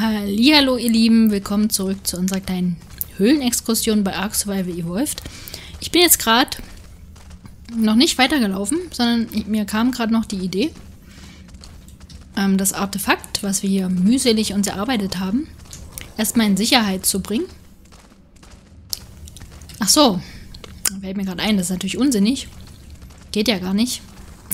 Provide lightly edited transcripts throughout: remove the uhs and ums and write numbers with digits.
Hallihallo ihr Lieben, willkommen zurück zu unserer kleinen Höhlenexkursion bei Ark Survival Evolved. Ich bin jetzt gerade noch nicht weitergelaufen, sondern mir kam gerade noch die Idee, das Artefakt, was wir hier mühselig uns erarbeitet haben, erstmal in Sicherheit zu bringen. Ach so, da fällt mir gerade ein, das ist natürlich unsinnig. Geht ja gar nicht.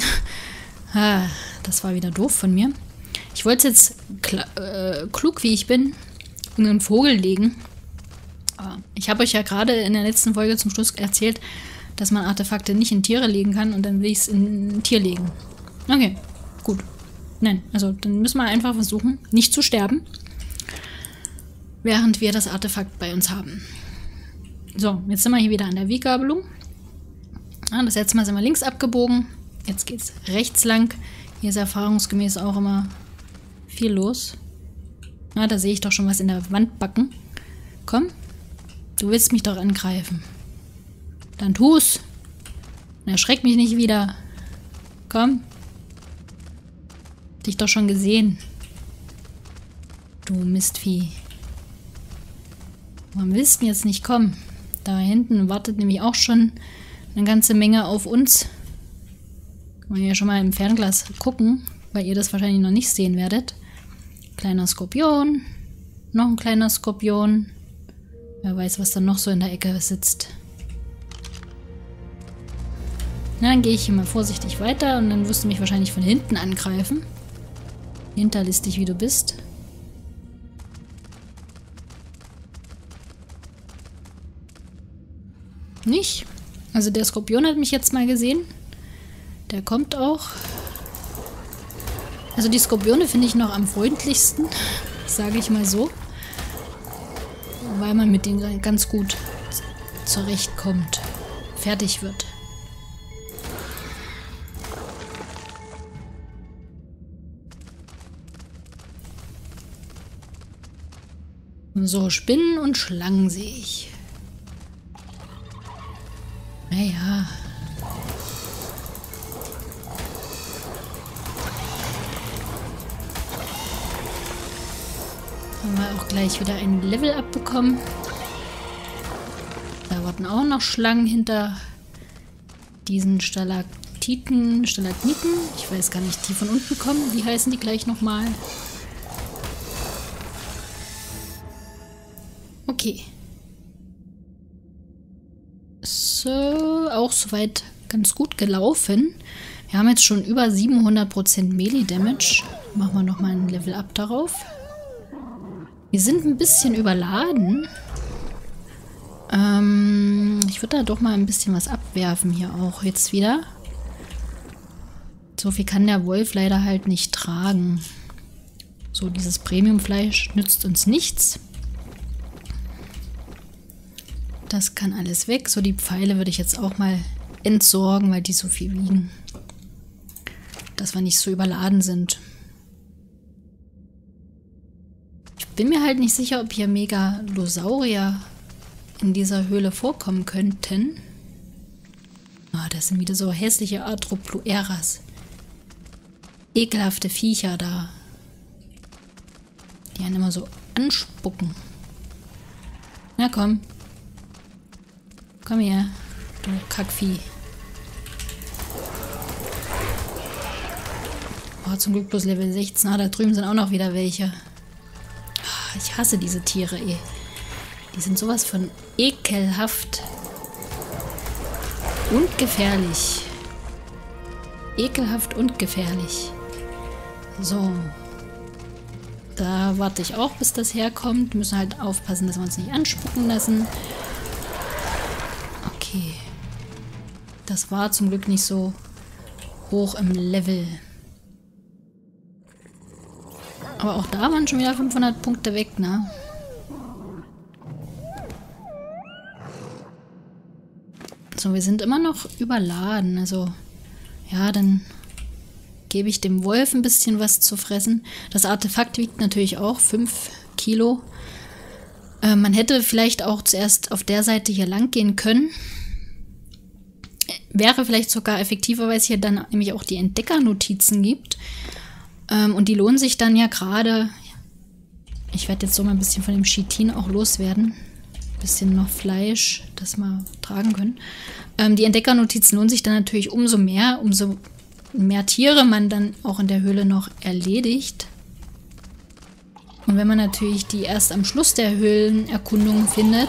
Das war wieder doof von mir. Ich wollte es jetzt klug wie ich bin in einen Vogel legen. Aber ich habe euch ja gerade in der letzten Folge zum Schluss erzählt, dass man Artefakte nicht in Tiere legen kann und dann will ich es in ein Tier legen. Okay, gut. Nein, also dann müssen wir einfach versuchen, nicht zu sterben, während wir das Artefakt bei uns haben. So, jetzt sind wir hier wieder an der Weggabelung. Das letzte Mal sind wir links abgebogen. Jetzt geht es rechts lang. Hier ist erfahrungsgemäß auch immer viel los. Na, da sehe ich doch schon was in der Wand backen. Komm, du willst mich doch angreifen. Dann tu's. Und erschreck mich nicht wieder. Komm. Dich doch schon gesehen. Du Mistvieh. Warum willst du denn jetzt nicht kommen? Da hinten wartet nämlich auch schon eine ganze Menge auf uns. Kann man ja schon mal im Fernglas gucken, weil ihr das wahrscheinlich noch nicht sehen werdet. Kleiner Skorpion. Noch ein kleiner Skorpion. Wer weiß, was da noch so in der Ecke sitzt. Na, dann gehe ich hier mal vorsichtig weiter und dann wirst du mich wahrscheinlich von hinten angreifen. Hinterlistig wie du bist. Nicht? Also der Skorpion hat mich jetzt mal gesehen. Der kommt auch. Also die Skorpione finde ich noch am freundlichsten, sage ich mal so. Weil man mit denen ganz gut zurechtkommt. Fertig wird. So, Spinnen und Schlangen sehe ich. Naja. Haben wir auch gleich wieder ein Level abbekommen. Da warten auch noch Schlangen hinter diesen Stalagniten. Ich weiß gar nicht, die von unten kommen. Wie heißen die gleich nochmal? Okay. So, auch soweit ganz gut gelaufen. Wir haben jetzt schon über 700% Melee-Damage. Machen wir nochmal ein Level Up darauf. Wir sind ein bisschen überladen. Ich würde da doch mal ein bisschen was abwerfen hier auch jetzt wieder. So viel kann der Wolf leider halt nicht tragen. So, dieses Premium-Fleisch nützt uns nichts. Das kann alles weg. So, die Pfeile würde ich jetzt auch mal entsorgen, weil die so viel wiegen. Dass wir nicht so überladen sind. Ich bin mir halt nicht sicher, ob hier Megalosaurier in dieser Höhle vorkommen könnten. Ah, das sind wieder so hässliche Arthroplueras. Ekelhafte Viecher da. Die einen immer so anspucken. Na komm. Komm her, du Kackvieh. Oh, zum Glück bloß Level 16. Ah, da drüben sind auch noch wieder welche. Ich hasse diese Tiere, ey. Die sind sowas von ekelhaft und gefährlich. Ekelhaft und gefährlich. So. Da warte ich auch, bis das herkommt. Müssen halt aufpassen, dass wir uns nicht anspucken lassen. Okay. Das war zum Glück nicht so hoch im Level. Aber auch da waren schon wieder 500 Punkte weg, ne? So, wir sind immer noch überladen. Also, ja, dann gebe ich dem Wolf ein bisschen was zu fressen. Das Artefakt wiegt natürlich auch 5 Kilo. Man hätte vielleicht auch zuerst auf der Seite hier lang gehen können. Wäre vielleicht sogar effektiver, weil es hier dann nämlich auch die Entdeckernotizen gibt. Und die lohnen sich dann ja gerade Ich werde jetzt so mal ein bisschen von dem Chitin auch loswerden. Ein bisschen noch Fleisch, das wir tragen können. Die Entdeckernotiz lohnt sich dann natürlich umso mehr Tiere man dann auch in der Höhle noch erledigt. Und wenn man natürlich die erst am Schluss der Höhlenerkundung findet,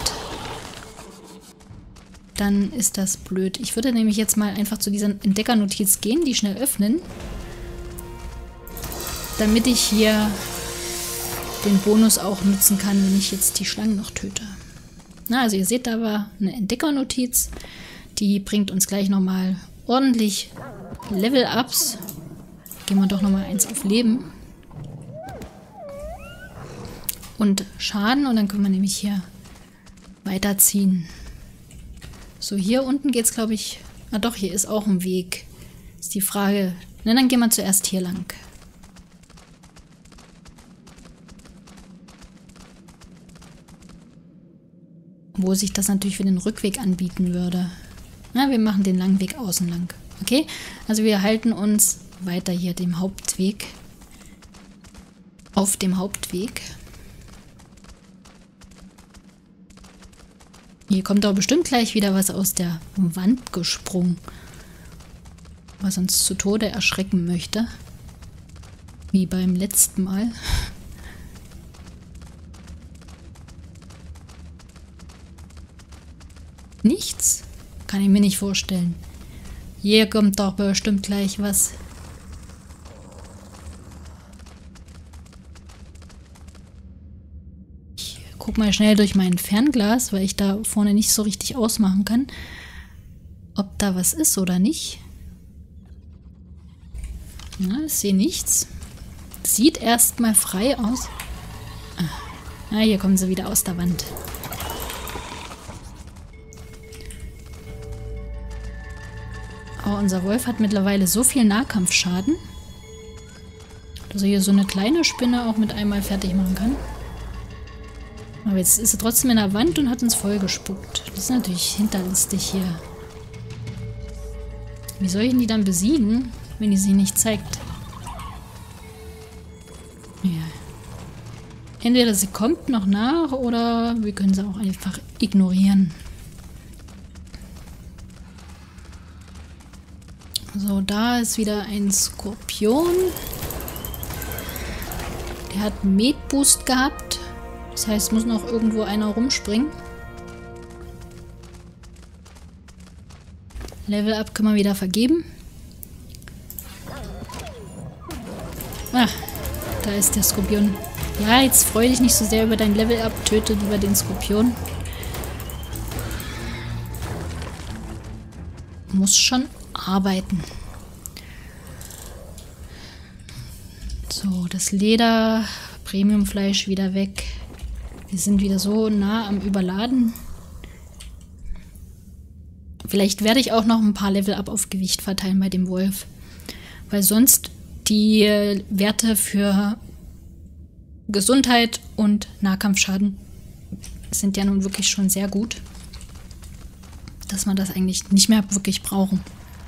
dann ist das blöd. Ich würde nämlich jetzt mal einfach zu dieser Entdeckernotiz gehen, die schnell öffnen, damit ich hier den Bonus auch nutzen kann, wenn ich jetzt die Schlangen noch töte. Na, also ihr seht, da war eine Entdeckernotiz. Die bringt uns gleich nochmal ordentlich Level-Ups. Gehen wir doch nochmal eins auf Leben. Und Schaden. Und dann können wir nämlich hier weiterziehen. So, hier unten geht es, glaube ich... Ah doch, hier ist auch ein Weg. Ist die Frage... Na, dann gehen wir zuerst hier lang. Wo sich das natürlich für den Rückweg anbieten würde. Na, wir machen den langen Weg außen lang. Okay? Also wir halten uns weiter hier dem Hauptweg. Auf dem Hauptweg. Hier kommt doch bestimmt gleich wieder was aus der Wand gesprungen. Was uns zu Tode erschrecken möchte. Wie beim letzten Mal. Nichts? Kann ich mir nicht vorstellen. Hier kommt doch bestimmt gleich was. Ich guck mal schnell durch mein Fernglas, weil ich da vorne nicht so richtig ausmachen kann, ob da was ist oder nicht. Na, ich sehe nichts. Sieht erstmal frei aus. Ah, hier kommen sie wieder aus der Wand. Aber unser Wolf hat mittlerweile so viel Nahkampfschaden, dass er hier so eine kleine Spinne auch mit einmal fertig machen kann. Aber jetzt ist er trotzdem in der Wand und hat uns vollgespuckt. Das ist natürlich hinterlistig hier. Wie soll ich denn die dann besiegen, wenn die sich nicht zeigt? Ja. Entweder sie kommt noch nach oder wir können sie auch einfach ignorieren. So, da ist wieder ein Skorpion. Der hat einen Med-Boost gehabt. Das heißt, es muss noch irgendwo einer rumspringen. Level-Up können wir wieder vergeben. Ah, da ist der Skorpion. Ja, jetzt freu dich nicht so sehr über dein Level-Up. Töte lieber den Skorpion. Muss schon arbeiten. So, das Leder, Premiumfleisch wieder weg. Wir sind wieder so nah am Überladen. Vielleicht werde ich auch noch ein paar Level-Up auf Gewicht verteilen bei dem Wolf. Weil sonst die Werte für Gesundheit und Nahkampfschaden sind ja nun wirklich schon sehr gut. Dass wir das eigentlich nicht mehr wirklich brauchen.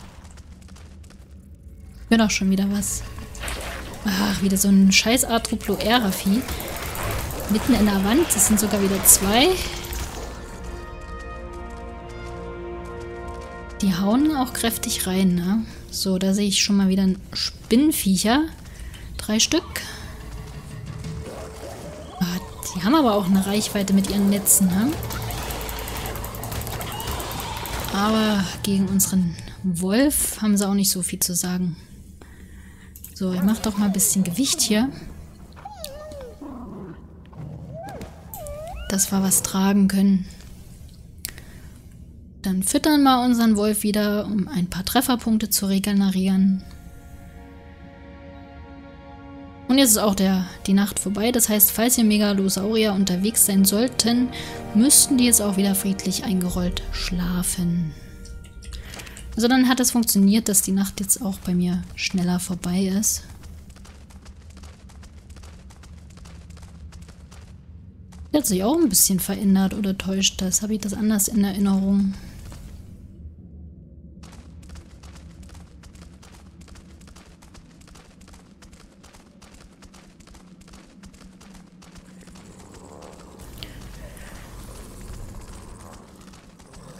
Wird auch schon wieder was. Ach, wieder so ein scheiß Atroploera-Vieh. Mitten in der Wand. Das sind sogar wieder zwei. Die hauen auch kräftig rein, ne? So, da sehe ich schon mal wieder ein Spinnenviecher. 3 Stück. Ah, die haben aber auch eine Reichweite mit ihren Netzen, ne? Aber gegen unseren Wolf haben sie auch nicht so viel zu sagen. So, ich mache doch mal ein bisschen Gewicht hier. Dass wir was tragen können. Dann füttern wir unseren Wolf wieder, um ein paar Trefferpunkte zu regenerieren. Und jetzt ist auch die Nacht vorbei. Das heißt, falls hier Megalosaurier unterwegs sein sollten, müssten die jetzt auch wieder friedlich eingerollt schlafen. Also dann hat es funktioniert, dass die Nacht jetzt auch bei mir schneller vorbei ist. Die hat sich auch ein bisschen verändert oder täuscht das? Habe ich das anders in Erinnerung?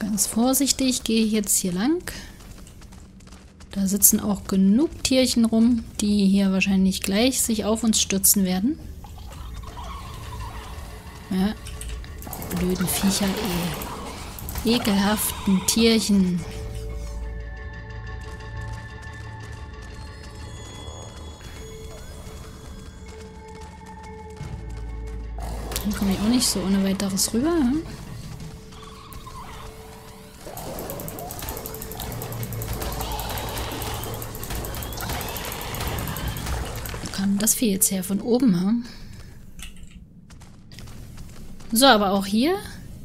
Ganz vorsichtig gehe ich jetzt hier lang. Da sitzen auch genug Tierchen rum, die hier wahrscheinlich gleich sich auf uns stürzen werden. Ja, blöden Viecher, ey. Ekelhaften Tierchen. Hier komme ich auch nicht so ohne weiteres rüber. Hm? Wo kam das Vieh jetzt her? Von oben, hm? So, aber auch hier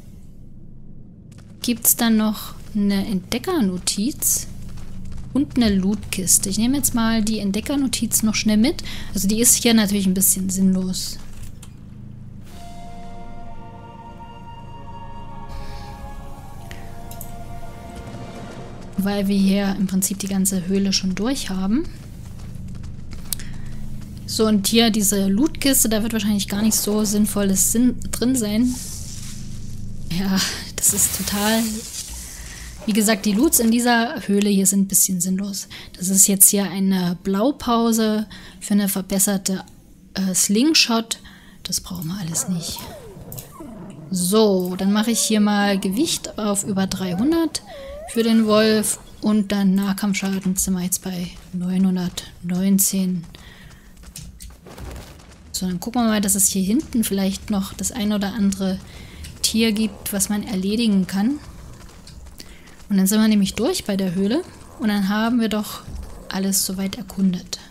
gibt es dann noch eine Entdeckernotiz und eine Lootkiste. Ich nehme jetzt mal die Entdeckernotiz noch schnell mit. Also die ist hier natürlich ein bisschen sinnlos. Weil wir hier im Prinzip die ganze Höhle schon durch haben. So, und hier diese Lootkiste, da wird wahrscheinlich gar nicht so Sinnvolles drin sein. Ja, das ist total... Wie gesagt, die Loots in dieser Höhle hier sind ein bisschen sinnlos. Das ist jetzt hier eine Blaupause für eine verbesserte Slingshot. Das brauchen wir alles nicht. So, dann mache ich hier mal Gewicht auf über 300 für den Wolf. Und dann Nahkampfschaden sind wir jetzt bei 919. So, dann gucken wir mal, dass es hier hinten vielleicht noch das ein oder andere Tier gibt, was man erledigen kann. Und dann sind wir nämlich durch bei der Höhle. Und dann haben wir doch alles soweit erkundet.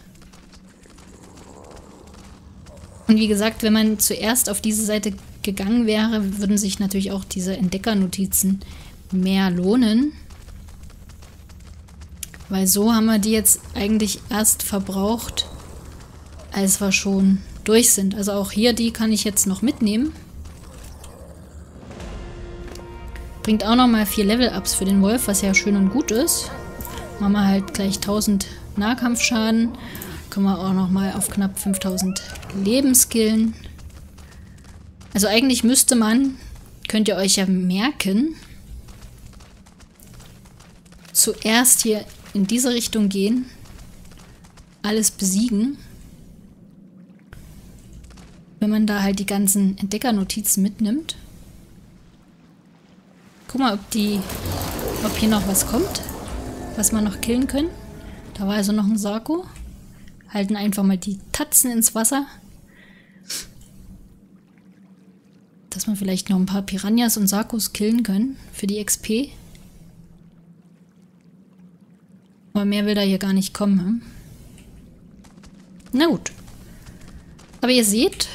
Und wie gesagt, wenn man zuerst auf diese Seite gegangen wäre, würden sich natürlich auch diese Entdeckernotizen mehr lohnen. Weil so haben wir die jetzt eigentlich erst verbraucht, als wir schon durch sind. Also auch hier, die kann ich jetzt noch mitnehmen. Bringt auch nochmal 4 Level-Ups für den Wolf, was ja schön und gut ist. Machen wir halt gleich 1000 Nahkampfschaden. Können wir auch nochmal auf knapp 5000 Leben skillen. Also eigentlich müsste man, könnt ihr euch ja merken, zuerst hier in diese Richtung gehen, alles besiegen. Wenn man da halt die ganzen Entdeckernotizen mitnimmt. Guck mal, ob hier noch was kommt, was wir noch killen können. Da war also noch ein Sarko. Halten einfach mal die Tatzen ins Wasser. Dass wir vielleicht noch ein paar Piranhas und Sarkos killen können für die XP. Aber mehr will da hier gar nicht kommen. Hm? Na gut. Aber ihr seht,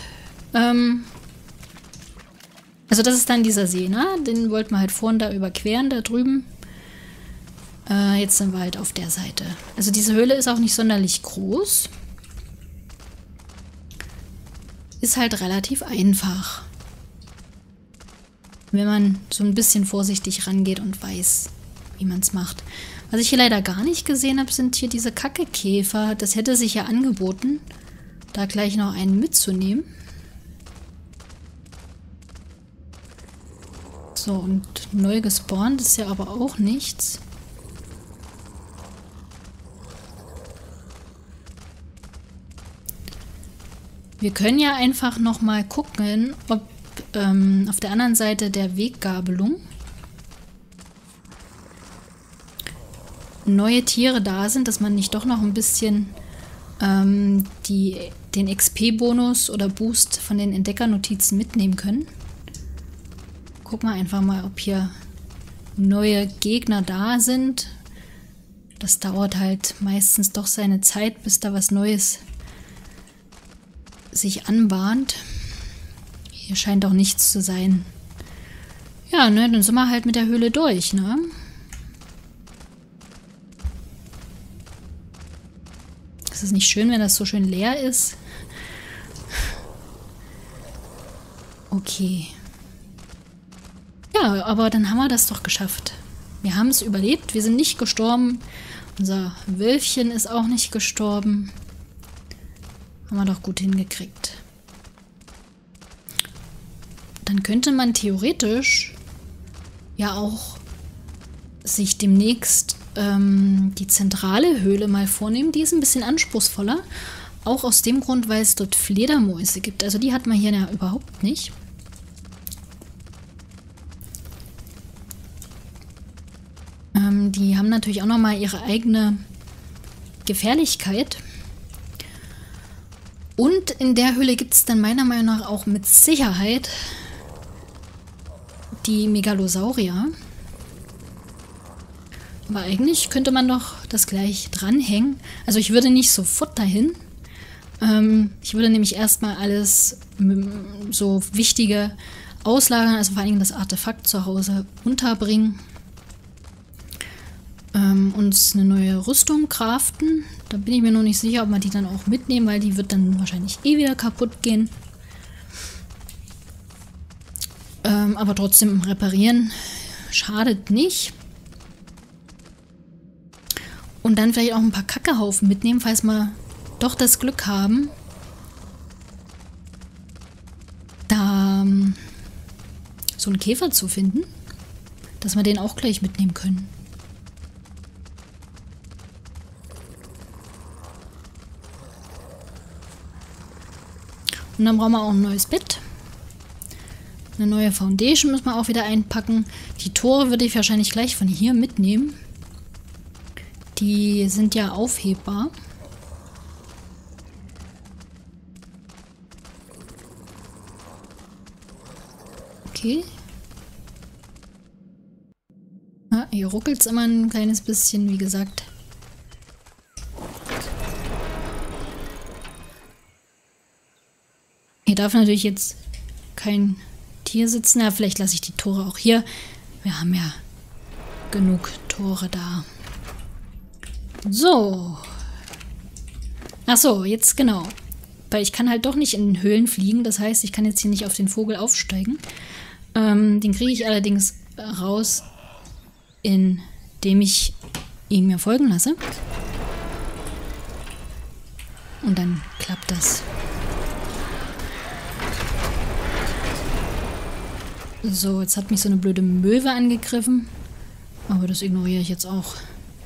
also das ist dann dieser See, ne? Den wollten wir halt vorhin da überqueren, da drüben. Jetzt sind wir halt auf der Seite. Also diese Höhle ist auch nicht sonderlich groß. Ist halt relativ einfach. Wenn man so ein bisschen vorsichtig rangeht und weiß, wie man es macht. Was ich hier leider gar nicht gesehen habe, sind hier diese Kackekäfer. Das hätte sich ja angeboten, da gleich noch einen mitzunehmen. So, und neu gespawnt ist ja aber auch nichts. Wir können ja einfach noch mal gucken, ob auf der anderen Seite der Weggabelung neue Tiere da sind, dass man nicht doch noch ein bisschen den XP-Bonus oder Boost von den Entdeckernotizen mitnehmen können. Gucken wir einfach mal, ob hier neue Gegner da sind. Das dauert halt meistens doch seine Zeit, bis da was Neues sich anbahnt. Hier scheint auch nichts zu sein. Ja, ne, dann sind wir halt mit der Höhle durch, ne? Es ist nicht schön, wenn das so schön leer ist. Okay. Ja, aber dann haben wir das doch geschafft. Wir haben es überlebt, wir sind nicht gestorben. Unser Wölfchen ist auch nicht gestorben. Haben wir doch gut hingekriegt. Dann könnte man theoretisch ja auch sich demnächst die zentrale Höhle mal vornehmen. Die ist ein bisschen anspruchsvoller. Auch aus dem Grund, weil es dort Fledermäuse gibt. Also die hat man hier ja überhaupt nicht. Die haben natürlich auch nochmal ihre eigene Gefährlichkeit. Und in der Höhle gibt es dann meiner Meinung nach auch mit Sicherheit die Megalosaurier. Aber eigentlich könnte man doch das gleich dranhängen. Also ich würde nicht sofort dahin. Ich würde nämlich erstmal alles so Wichtige auslagern, also vor allen Dingen das Artefakt zu Hause unterbringen. Uns eine neue Rüstung craften. Da bin ich mir noch nicht sicher, ob wir die dann auch mitnehmen, weil die wird dann wahrscheinlich eh wieder kaputt gehen. Aber trotzdem reparieren schadet nicht. Und dann vielleicht auch ein paar Kackehaufen mitnehmen, falls wir doch das Glück haben, da so einen Käfer zu finden, dass wir den auch gleich mitnehmen können. Und dann brauchen wir auch ein neues Bett. Eine neue Foundation müssen wir auch wieder einpacken. Die Tore würde ich wahrscheinlich gleich von hier mitnehmen. Die sind ja aufhebbar. Okay. Ja, hier ruckelt es immer ein kleines bisschen, wie gesagt. Hier darf natürlich jetzt kein Tier sitzen. Ja, vielleicht lasse ich die Tore auch hier. Wir haben ja genug Tore da. So. Ach so, jetzt genau. Weil ich kann halt doch nicht in Höhlen fliegen. Das heißt, ich kann jetzt hier nicht auf den Vogel aufsteigen. Den kriege ich allerdings raus, indem ich ihn mir folgen lasse. Und dann klappt das. So, jetzt hat mich so eine blöde Möwe angegriffen. Aber das ignoriere ich jetzt auch.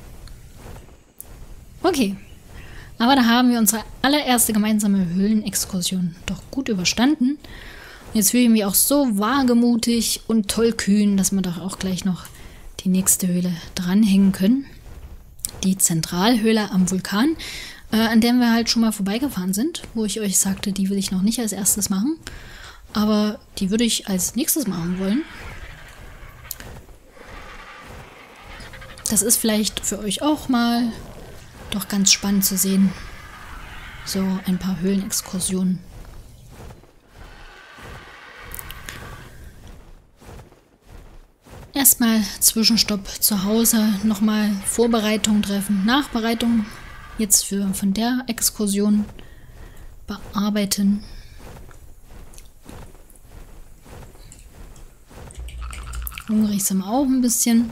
Okay. Aber da haben wir unsere allererste gemeinsame Höhlenexkursion doch gut überstanden. Jetzt fühle ich mich auch so wagemutig und tollkühn, dass wir doch auch gleich noch die nächste Höhle dranhängen können. Die Zentralhöhle am Vulkan, an der wir halt schon mal vorbeigefahren sind, wo ich euch sagte, die will ich noch nicht als erstes machen. Aber die würde ich als nächstes machen wollen. Das ist vielleicht für euch auch mal doch ganz spannend zu sehen. So ein paar Höhlenexkursionen. Erstmal Zwischenstopp zu Hause, nochmal Vorbereitung treffen, Nachbereitung jetzt von der Exkursion bearbeiten. Hungrig sind wir auch ein bisschen.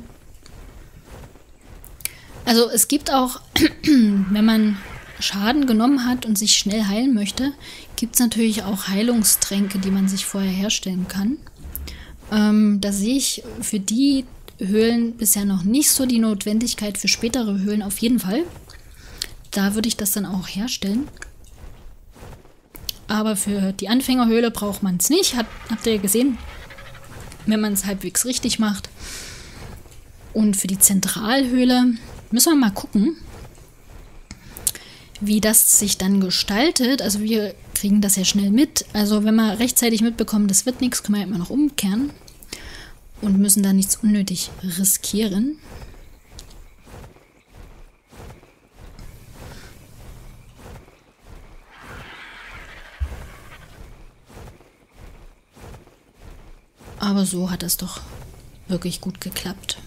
Also es gibt auch, wenn man Schaden genommen hat und sich schnell heilen möchte, gibt es natürlich auch Heilungstränke, die man sich vorher herstellen kann. Da sehe ich für die Höhlen bisher noch nicht so die Notwendigkeit, für spätere Höhlen auf jeden Fall. Da würde ich das dann auch herstellen. Aber für die Anfängerhöhle braucht man es nicht. Habt ihr ja gesehen, wenn man es halbwegs richtig macht. Und für die Zentralhöhle müssen wir mal gucken, wie das sich dann gestaltet. Also wir kriegen das ja schnell mit. Also wenn wir rechtzeitig mitbekommen, das wird nichts, können wir ja immer noch umkehren. Und müssen da nichts unnötig riskieren. Aber so hat es doch wirklich gut geklappt.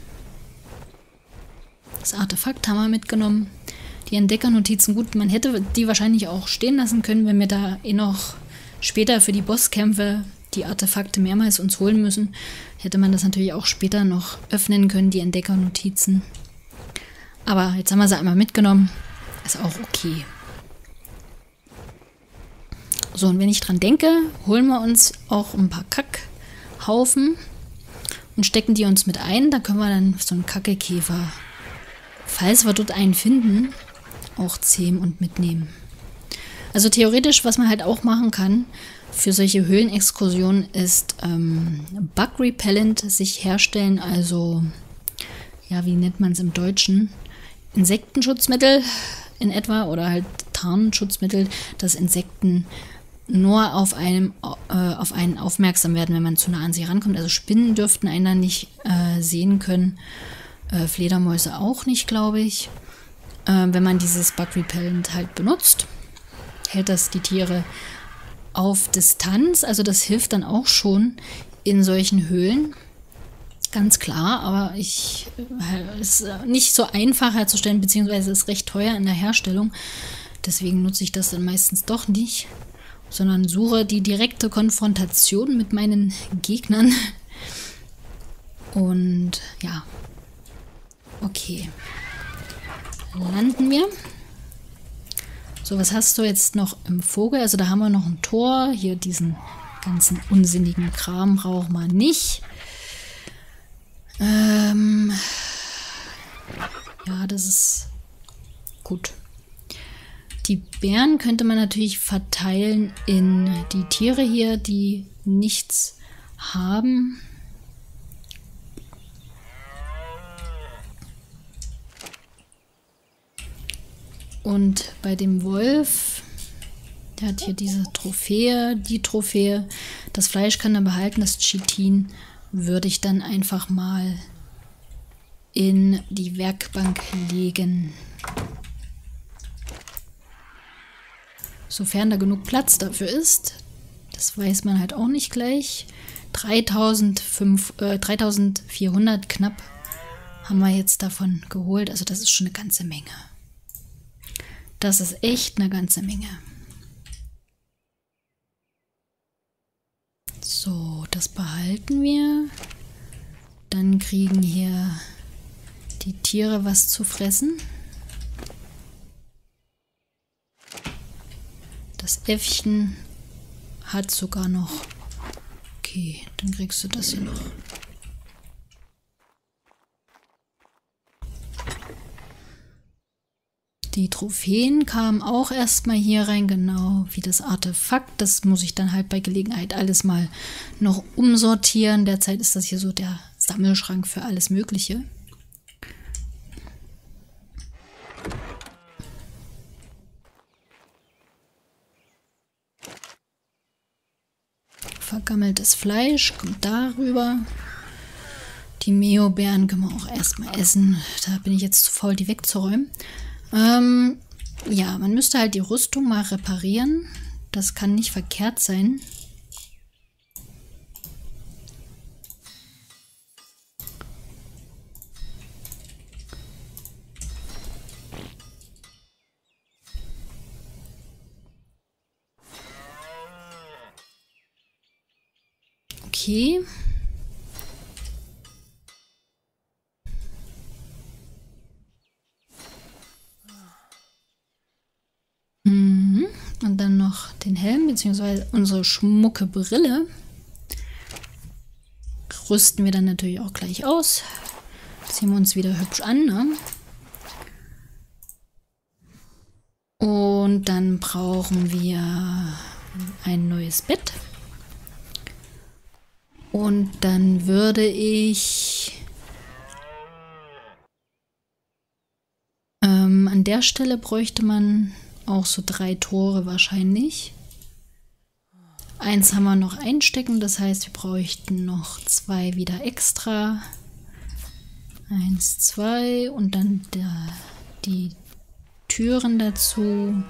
Das Artefakt haben wir mitgenommen. Die Entdeckernotizen, gut, man hätte die wahrscheinlich auch stehen lassen können, wenn wir da noch später für die Bosskämpfe die Artefakte mehrmals uns holen müssen. Hätte man das natürlich auch später noch öffnen können, die Entdeckernotizen. Aber jetzt haben wir sie einmal mitgenommen. Ist auch okay. So, und wenn ich dran denke, holen wir uns auch ein paar Kackhaufen. und stecken die uns mit ein. Da können wir dann so einen Kackekäfer, falls wir dort einen finden, auch zähmen und mitnehmen. Also theoretisch, was man halt auch machen kann für solche Höhlenexkursionen, ist Bug Repellent sich herstellen. Also, ja, wie nennt man es im Deutschen? Insektenschutzmittel in etwa oder halt Tarnschutzmittel, dass Insekten nur auf einen aufmerksam werden, wenn man zu nah an sie rankommt. Also Spinnen dürften einen dann nicht sehen können. Fledermäuse auch nicht, glaube ich. Wenn man dieses Bug Repellent halt benutzt, hält das die Tiere auf Distanz. Also das hilft dann auch schon in solchen Höhlen. Ganz klar, aber es ist nicht so einfach herzustellen, beziehungsweise ist recht teuer in der Herstellung. Deswegen nutze ich das dann meistens doch nicht, sondern suche die direkte Konfrontation mit meinen Gegnern. Und ja, okay. Landen wir. So, was hast du jetzt noch im Vogel? Also da haben wir noch ein Tor. Hier diesen ganzen unsinnigen Kram brauchen wir nicht. Ja, das ist gut. Die Beeren könnte man natürlich verteilen in die Tiere hier, die nichts haben. Und bei dem Wolf, der hat hier diese Trophäe, die Trophäe. Das Fleisch kann er behalten, das Chitin würde ich dann einfach mal in die Werkbank legen. Sofern da genug Platz dafür ist. Das weiß man halt auch nicht gleich. 3400 knapp haben wir jetzt davon geholt. Also das ist schon eine ganze Menge. Das ist echt eine ganze Menge. So, das behalten wir. Dann kriegen hier die Tiere was zu fressen. Das Äffchen hat sogar noch. Okay, dann kriegst du das hier noch. Die Trophäen kamen auch erstmal hier rein, genau wie das Artefakt. Das muss ich dann halt bei Gelegenheit alles mal noch umsortieren. Derzeit ist das hier so der Sammelschrank für alles Mögliche. Vergammeltes Fleisch kommt darüber. Die Meobeeren können wir auch erstmal essen. Da bin ich jetzt zu faul, die wegzuräumen. Ja, man müsste halt die Rüstung mal reparieren. Das kann nicht verkehrt sein. Okay. Und dann noch den Helm, beziehungsweise unsere schmucke Brille. Rüsten wir dann natürlich auch gleich aus. Ziehen wir uns wieder hübsch an, ne? Und dann brauchen wir ein neues Bett. Und dann würde ich an der Stelle bräuchte man auch so 3 Tore wahrscheinlich. Eins haben wir noch einstecken, das heißt, wir bräuchten noch 2 wieder extra. 1, 2 und dann die Türen dazu.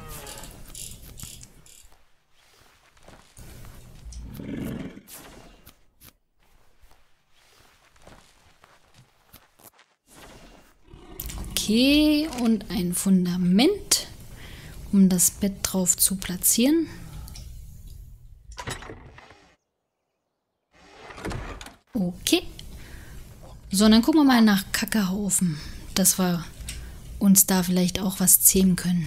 Okay, und ein Fundament, um das Bett drauf zu platzieren. Okay. So, dann gucken wir mal nach Kackehaufen, dass wir uns da vielleicht auch was zähmen können.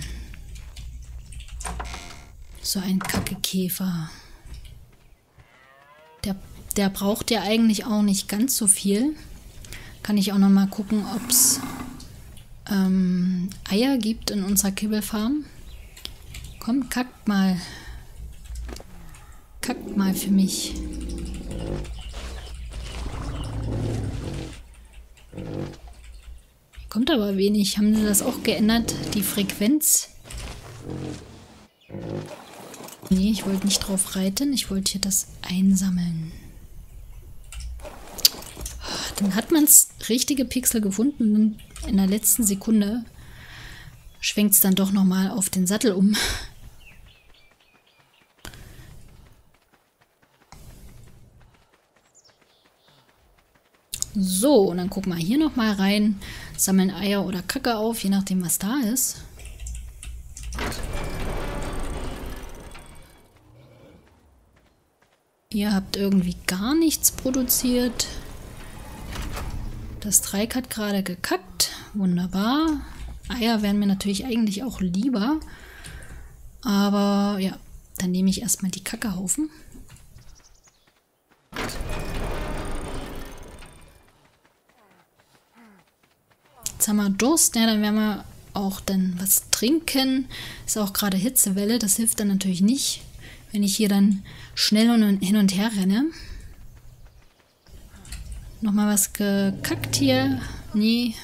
So ein Kackekäfer. Der braucht ja eigentlich auch nicht ganz so viel. Kann ich auch noch mal gucken, ob es Eier gibt in unserer Kibbelfarm. Komm, kackt mal. Kackt mal für mich. Kommt aber wenig. Haben sie das auch geändert? Die Frequenz? Nee, ich wollte nicht drauf reiten. Ich wollte hier das einsammeln. Dann hat man das richtige Pixel gefunden und in der letzten Sekunde schwenkt es dann doch nochmal auf den Sattel um. So, und dann gucken wir hier nochmal rein. Sammeln Eier oder Kacke auf, je nachdem, was da ist. Ihr habt irgendwie gar nichts produziert. Das Dreieck hat gerade gekackt. Wunderbar. Eier wären mir natürlich eigentlich auch lieber. Aber ja, dann nehme ich erstmal die Kackehaufen. Jetzt haben wir Durst. Ja, dann werden wir auch dann was trinken. Ist auch gerade Hitzewelle. Das hilft dann natürlich nicht, wenn ich hier dann schnell hin und her renne. Nochmal was gekackt hier. Nee.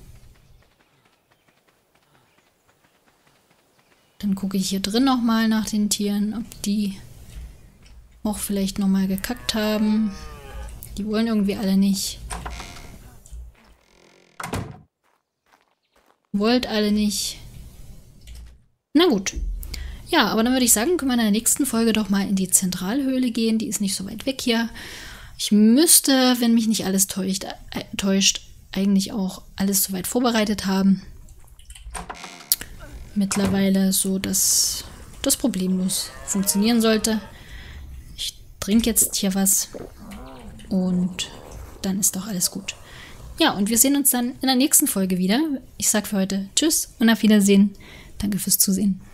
Dann gucke ich hier drin nochmal nach den Tieren, ob die auch vielleicht nochmal gekackt haben. Die wollen irgendwie alle nicht. Wollt alle nicht. Na gut. Ja, aber dann würde ich sagen, können wir in der nächsten Folge doch mal in die Zentralhöhle gehen. Die ist nicht so weit weg hier. Ich müsste, wenn mich nicht alles täuscht, eigentlich auch alles soweit vorbereitet haben. Mittlerweile so, dass das problemlos funktionieren sollte. Ich trinke jetzt hier was und dann ist doch alles gut. Ja, und wir sehen uns dann in der nächsten Folge wieder. Ich sage für heute Tschüss und auf Wiedersehen. Danke fürs Zusehen.